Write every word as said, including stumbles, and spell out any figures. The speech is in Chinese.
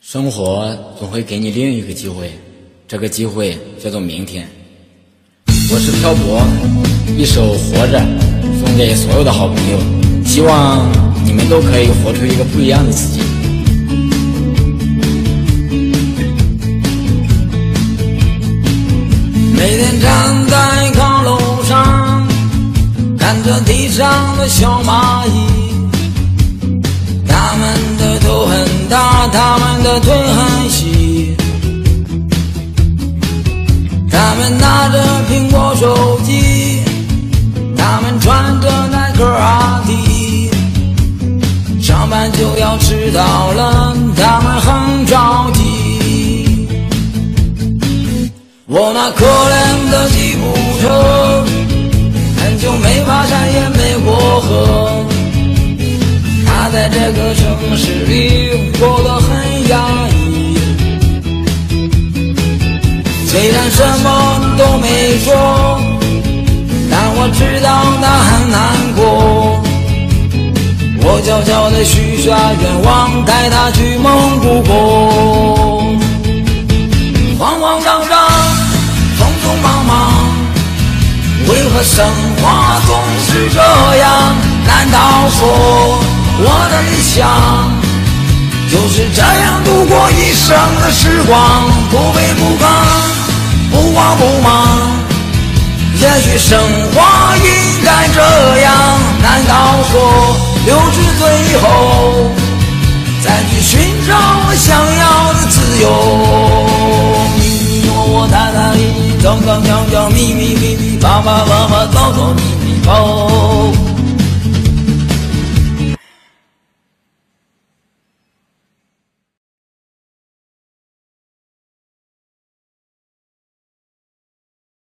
生活总会给你另一个机会，这个机会叫做明天。我是漂泊，一首《活着》送给所有的好朋友，希望你们都可以活出一个不一样的自己。 每天站在高楼上，看着地上的小蚂蚁，他们的头很大，他们的腿很细，他们拿着苹果手机，他们穿着耐克阿迪，上班就要迟到了，他们很着急。我那可怜的吉普车，很久没爬山也没过河，他在这个城市里过得很压抑。虽然什么都没说，但我知道他很难过。我悄悄地许下愿望，带他去蒙古国。慌慌张张，匆匆忙忙，为何生活总是这样？难道说我的理想就是这样度过一生的时光？不卑不亢，不慌不忙，也许生活应该这样。难道说六十岁以后再去寻找我想要的自由？你你我我他他你你，走走跳跳，咪咪咪咪，啪啪啪啪，走走咪咪跑。